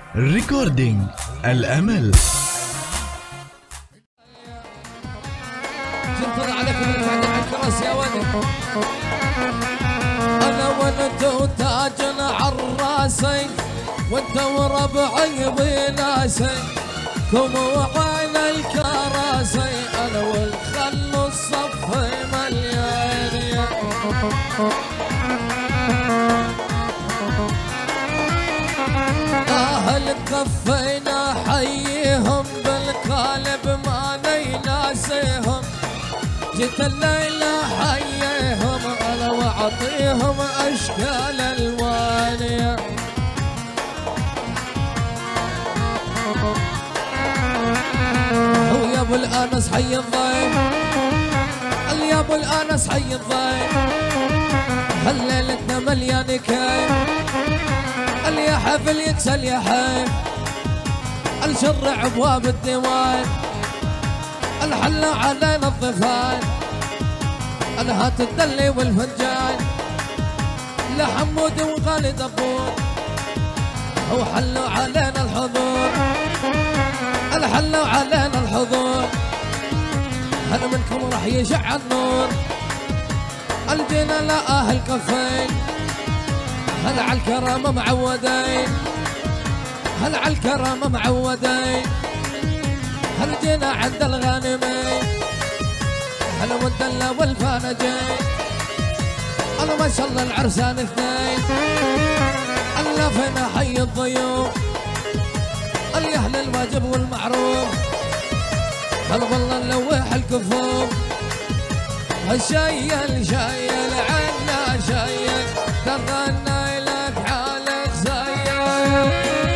ريكوردينج الأمل. جنطر عليكم الفعل عن كراس يا ولد. أنا وانت تاج عراسي وانت وربعي بناسي كم وعين الكراسي أنا والخل الصف مليان. أهل كفينا حيهم بالقالب ما ناسيهم جيت الليلة حيهم أنا وأعطيهم أشكال ألوانية. ويا أبو الأنس حي الضيف يا أبو الأنس حي الضيف هالليلتنا مليان كيف اللي حفل يكسل يا حيف الشر أبواب الديوان الحل علينا الضفان الهات الدلي والفنجان لحمود وخالد أبون وحلوا علينا الحضور الحلوا علينا الحضور هل منكم راح يشع النور الجينا لا أهل كفين هل على الكرامة معودين هل على الكرامة معودين هل جينا عند الغانمين هل والدلة والفانجين أنا ما شاء الله العرسان اثنين الله فينا حي الضيوف اللي أهل الواجب والمعروف هل والله نلوح الكفوف هالشيل شيل عنا شيل تغنى لك حالك زيك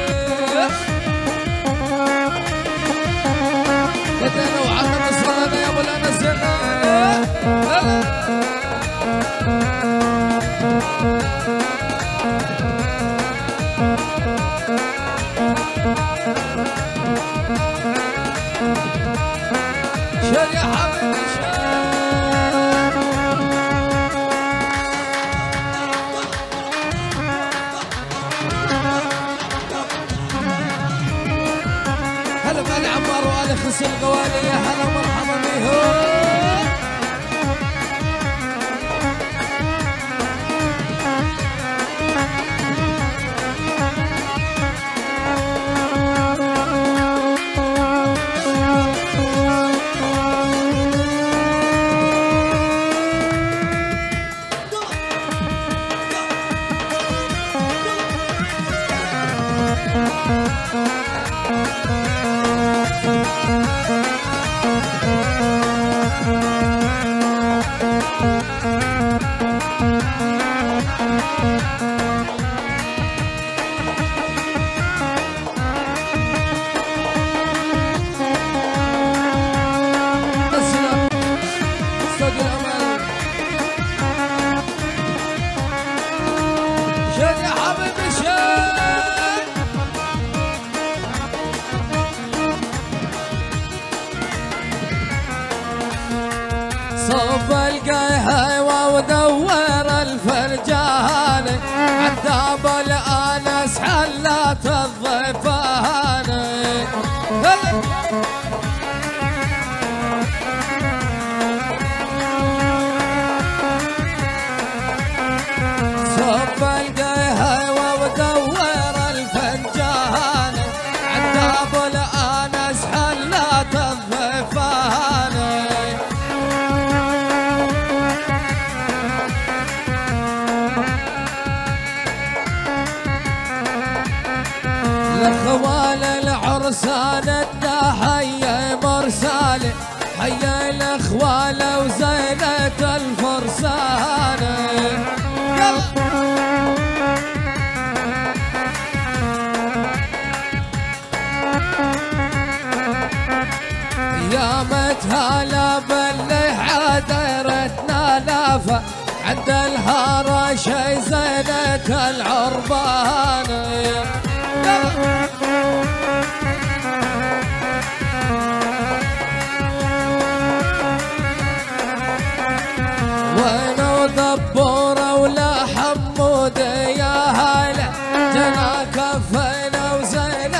بدنا وعلم الصلاة يا ابو الانس شيل يا حبيبي هلا بآل عمار وآل خس القوالي يا هلا ومرحبا بيهم. صوب القهوة ودور الفرجان عذاب الأنس حلات الضيفان صوب القهوة ودور الفرجان عذاب الأنس حلات الضيفان اخوال العرسان التحية مرسال حيا الاخوال وزينة الفرسان يا متهلا باللي حديرتنا لافة عند الهرشي زينة العربان وين دبورة ولا حمود يا هلا جنا كفينا وزين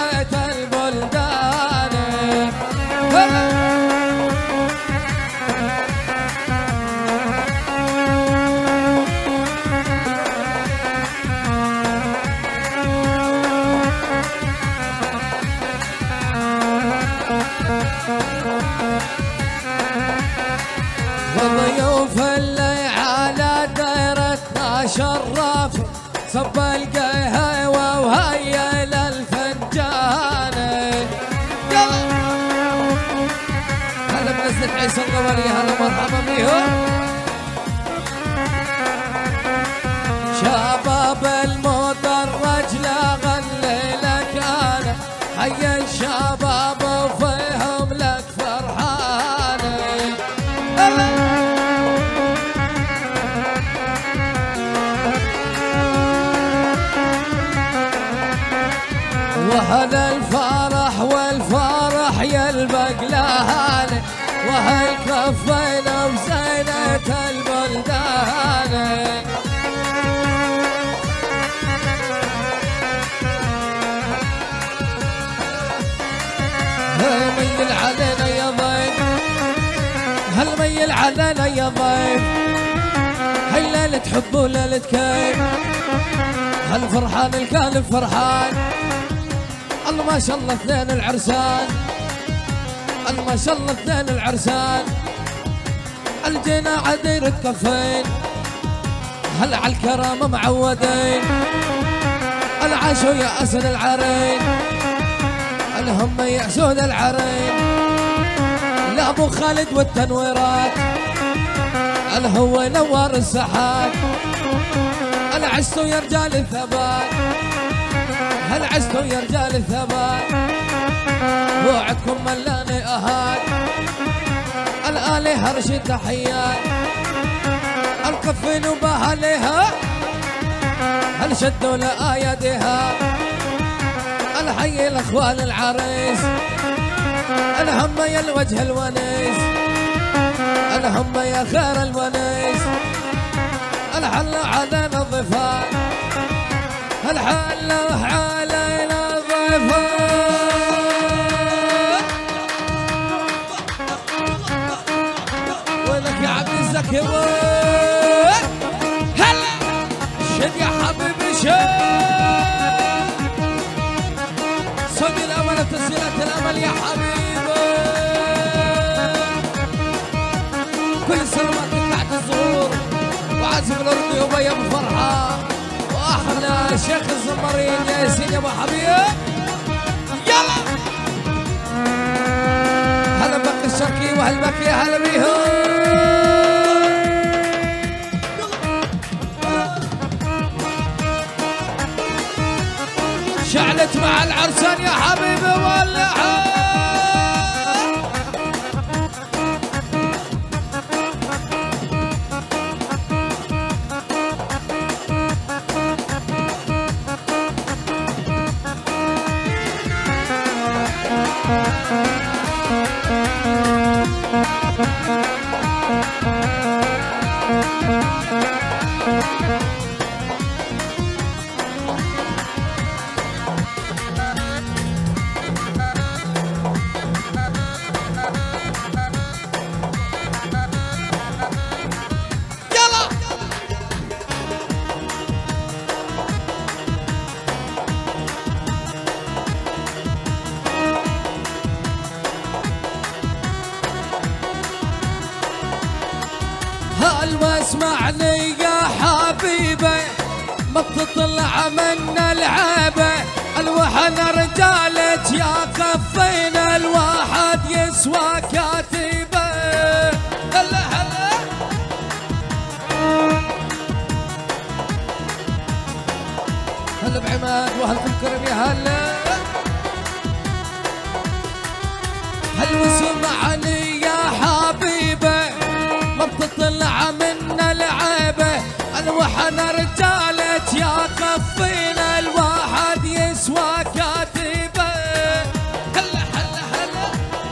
الأمل يا هلا مرحبا بيهم. شباب المدرج لا غني لك أنا، حي الشباب وفيهم لك فرحاني. وهل الفرح والفرح يلبق لهاني، وهل كفينا بزينة البلدان. ميل علينا يا ضيف، هل ميل علينا يا ضيف، هي ليلة حب وليلة كيف، هل فرحان القلب فرحان. الله ما شاء الله اثنين العرسان، الله ما شاء الله اثنين العرسان، الجينا عديرة كفين، هل على الكرامة معودين، العاشوا يا أسد العرين، الهم يا سود العرين، لا ابو خالد والتنويرات، الهو نور السحات، العشتوا يا رجال الثبات، هل عشتوا يا رجال الثبات، وعدكم ملاني اهات، الآلهة رشيد تحيات، القفين وبهاليها، هل شدوا لآيادها، الحي الاخوان العريس، الهم يا الوجه الونيس، الهم يا خير الونيس، الحل علينا الضيفان، الحل علينا الضيفان. وينك يا عبد الزكي وين؟ هلا شد يا حبيبي شد صدي الأمل تسجيلات الأمل يا حبيبي. كل سلاماتك تحت الظهور، وعازف الأردني وبي أبو فرحة، وأحلى شيخ الزمرين ياسين يا أبو حبيب. يلا هلا بك الشرقي وهل بك يا هلا بيهم. شعلت مع العرسان يا حبيبي ولعها. هل واسمعني يا حبيبي، ما بتطلع منا العيبة، الوحن رجالك يا كفينا، الواحد يسوى كاتبه. هلا هلا هلا بعماد وهل تنكرم يا هلا. هل واسمعني يا حبيبي، ما بتطلع منا العيبة، الوحن رجالك يا كفينا، الواحد يسوى كاتبه. هلا هلا هلا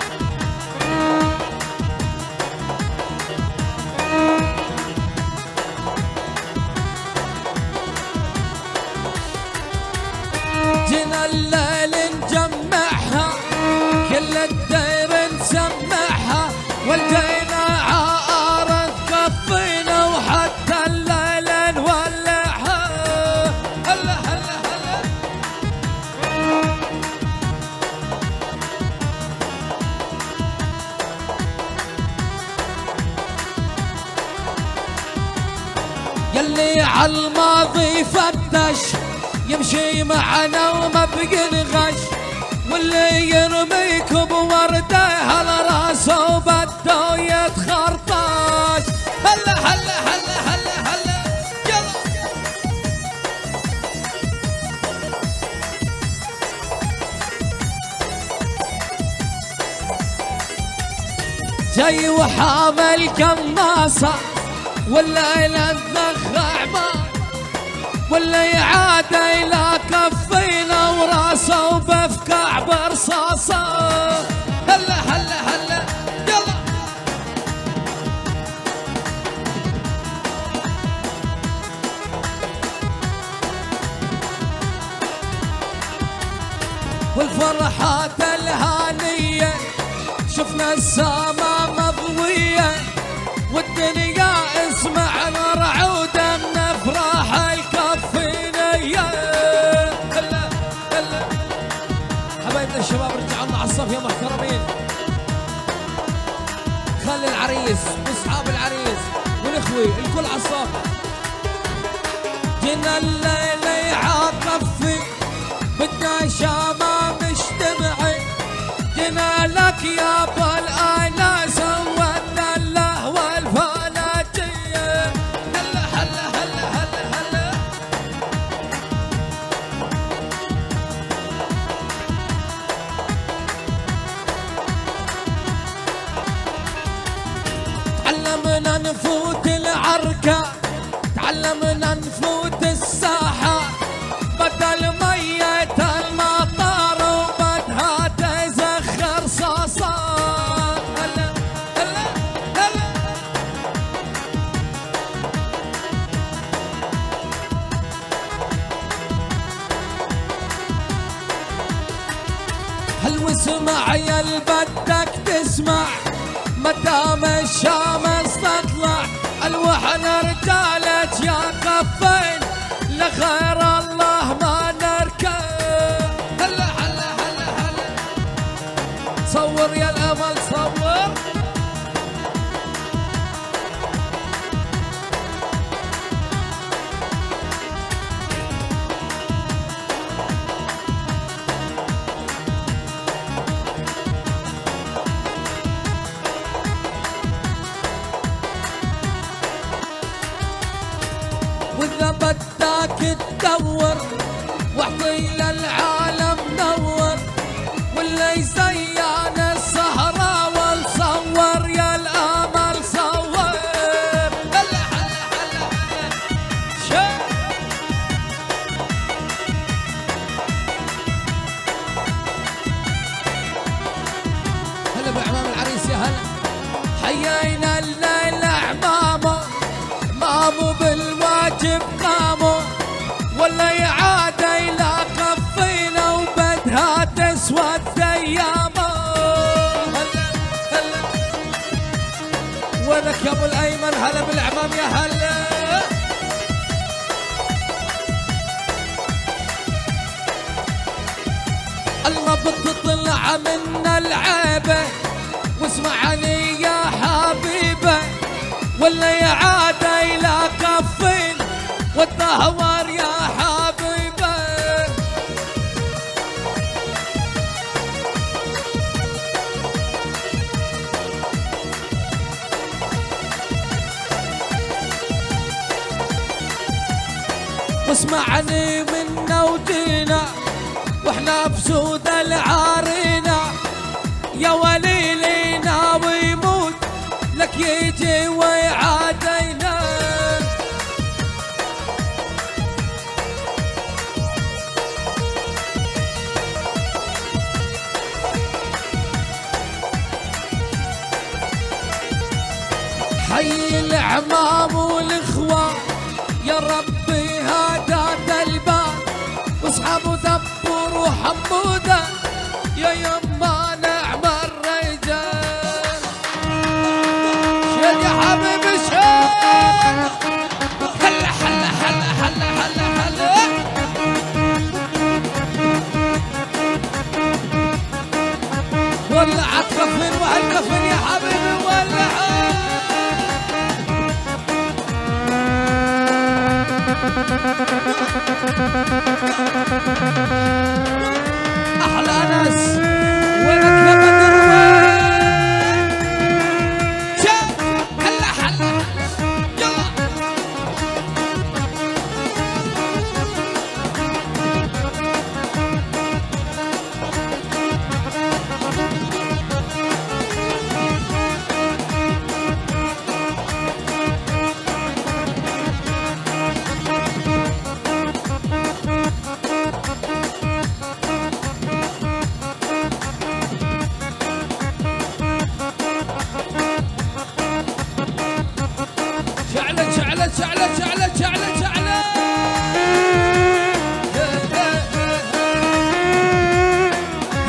جينا الليل نجمعها، كل الدير نسمعها، والجينا عارض كفينا، وحتى الليل نولعها. هلا هلا هلا يلي عالماضي فتش، يمشي معنا وما بقي غش، واللي يرميك بورده على راسه بده يتخ جاي وحامل قناصة والليلة تنخ عمار واللي يعاد إلى كفينا وراسه وبفكع برصاصة. هلا هلا هلا يلا والفرحات الهانية شفنا السما مضوية والدنيا اسمع مرعودة من افراح الكفينية. هلا هلا حبايبنا الشباب رجعوا لنا على الصف يا محترمين. خلي العريس واصحاب العريس والاخوي الكل على الصف. جينا الليلة يعاطفي بدنا شامة مجتمعي جينا لك يا بالآينا سوتنا اللهوة الفلاتية. هلا هلا هلا هلا هلا تعلمنا نفوت العركة تعلمنا نفوت الساحة بدل مية المطار وبدها تزخر صاصات. هلا هلا هلا هل واسمع يا بدك تسمع مدام الشمس تطلع الوحنا رجالة يا كفين لخير الله ما نركب. هلا هلا هلا هلا صور يا الامل صور. واذا بدك تدور واعطي للعالم نور واللي زيان السهرة والصور يا الامل صور. هلا هلا هلا هلا شوف هلا بعمام العريس يا هلا. حيينا الليلة عمامه مامو بالواجب قاموا ولا يعاد إلى كفينا وبدها تسود أيامه. هلا هلا وينك يا أبو الأيمن هلا بالعمام يا هلا. الله بتطلع منا العيبة واسمعني يا حبيبة ولا يعاد إلى كفين والدهور يا حبيبة. واسمعني منا وجينا واحنا بسود العارينا يا ولي لينا ويموت لك يجي ويعادينا. حي العمام والاخوة يا ربي هدى الباب واصحابه دبور وحموده يا يما نعم الرجال. شيل يا حبيبي شيل. هلا هلا هلا هلا هلا هلا ولعت كفن وهالكفن يا حبيبي ولعت. أحلى ناس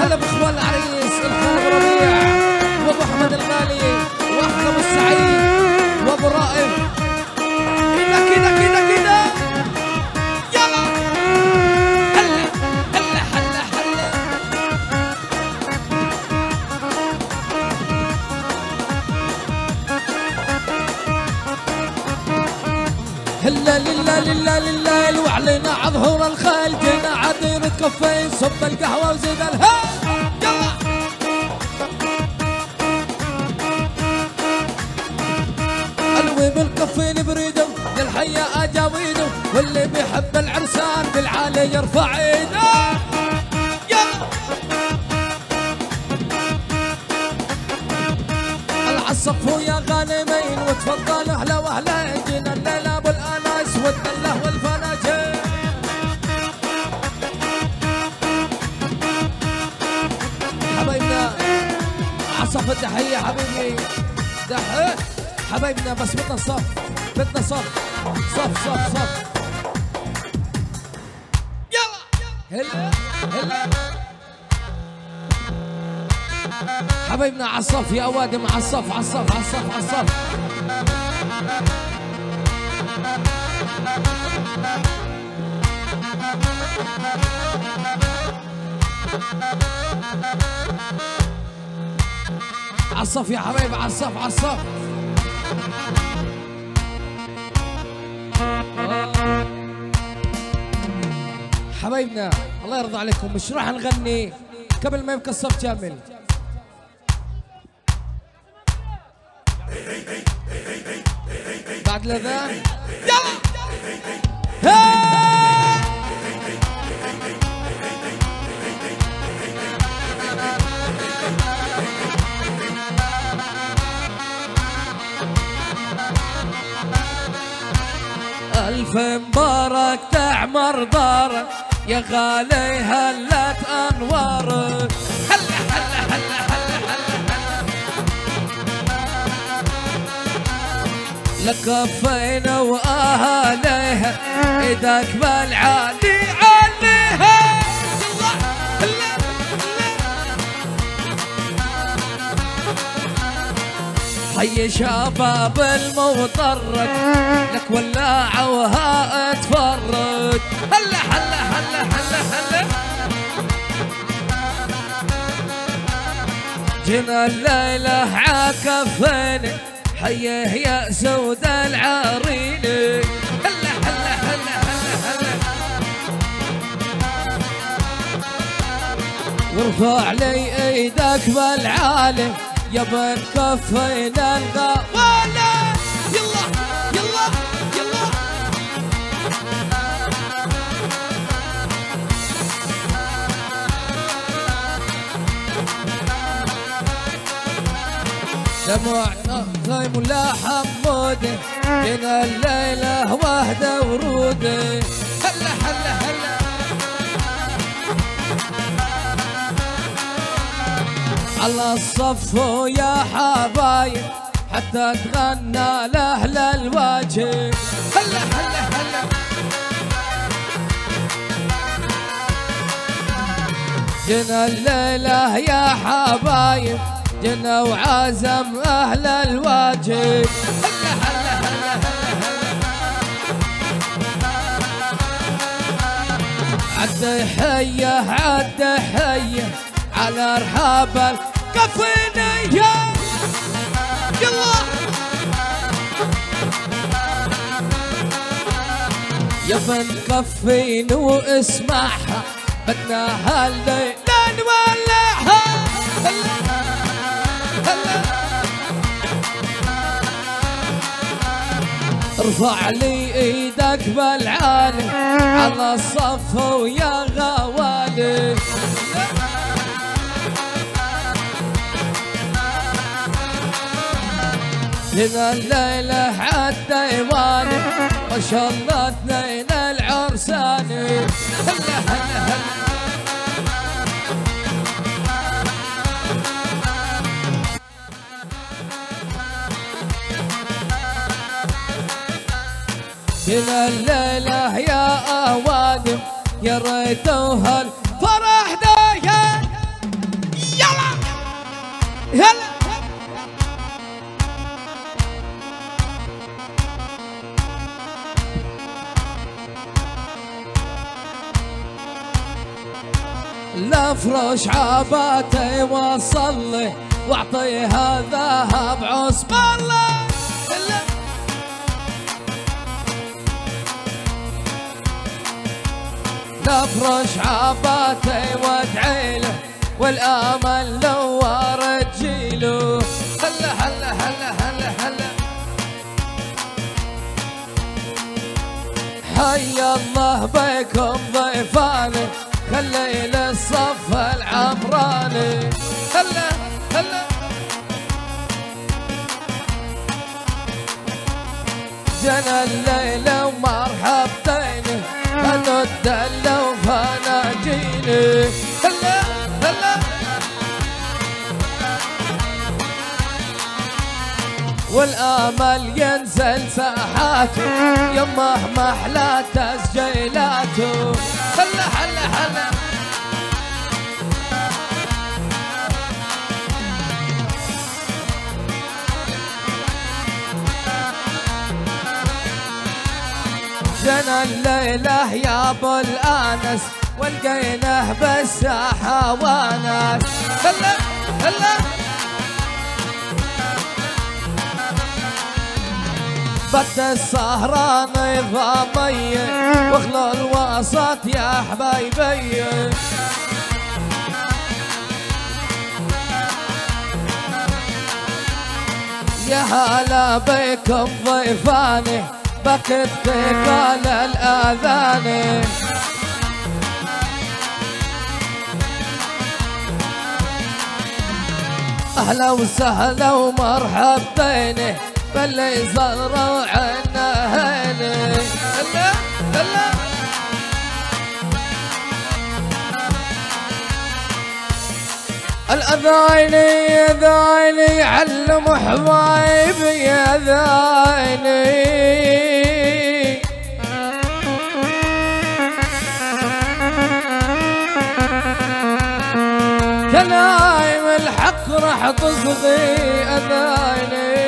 هلا باخوان العريس الخالد ربيع وابو احمد الغالي واحمد ابو السعيد وابو رائف. كده كده كده كده يلا هلا هلا هلا هلا لله لله لله وعلينا عظهور الخيل جينا عدير كفين صب القهوه وزيد الهيل. يلا الوي بالكفين بريده للحية اجاويده واللي بيحب العرسان بالعالي يرفع ايده. يلا العصفوا يا غانمين وتفضلوا اهلا واهلا جينا الليله ابو الاناس والدله والفناجين. حبايبنا عصف التحيه حبيبي دحيه حبايبنا بس بدنا صف بدنا صف صف صف صف. يلا هلا هلا حبايبنا عالصف يا اوادم عالصف عالصف عالصف عالصف. عالصف يا حبايبي عالصف عالصف. حبايبنا الله يرضى عليكم مش راح نغني قبل ما يبقى الصف كامل. بعد الاذان يلا ألف مبارك تعمر دارك يا غالي هلت أنوارك. هلا هلا هلا هلا هلا لكفينا وأهاليها إيدك بالعالي عليها. حي شباب المطرق لك ولاعة وها اتفرج. هلا هلا هلا هلا هلا جينا الليلة عكفيني حيه يا سود العريني. هلا هلا هلا هلا هلا وارفع لي ايدك بالعالي يا بن كفينا الغوالة. يلا يلا يلا دموعنا غيم ولا حمودة جينا الليلة وحدة ورودة. هلا هلا هلا على الصف يا حبايب حتى تغنى لأهل الواجب. هلا هلا هلا جينا الليلة يا حبايب جينا وعازم أهل الواجب. هلا هلا هلا هلا عالتحية عالتحية على رحاب الكفينية. يلا يا بن كفين واسمعها بدنا هالليلة نولعها. هلا هلا ارفع لي ايدك بالعالي على الصف ويا غوالي. هنا الليلة عالديوان ما شاء الله اثنين العرسان. هلا هلا هلا هنا الليلة يا أوادم يا ريت هالفرح دايم. نفرش عباته وصلي واعطيها ذهب عصب الله. نفرش عباته وادعي له والامل نور جيله. هلا هلا هلا هلا هلا حي الله بكم ضيفاني خلي للصف العمراني. هلا هلا جنى الليلة ومرحبتين أنا الدلة وفناجيني. هلا هلا والآمل ينزل ساحاته يمه محلى تسجيلاته. هلا هلا هلا جنى الليلة يا ابو الانس والقينه بالساحه وناس. هلا هلا بد السهران نظامية واخلوا الوسط يا حبايبي. يا هلا بكم ضيفاني بكت ثقال الآذان. أهلا وسهلا ومرحبتين باللي زروا عنا هيني. هلا هلا الأذايني أذايني علم حبايبي أذايني. كلايم الحق راح تصغي أذايني.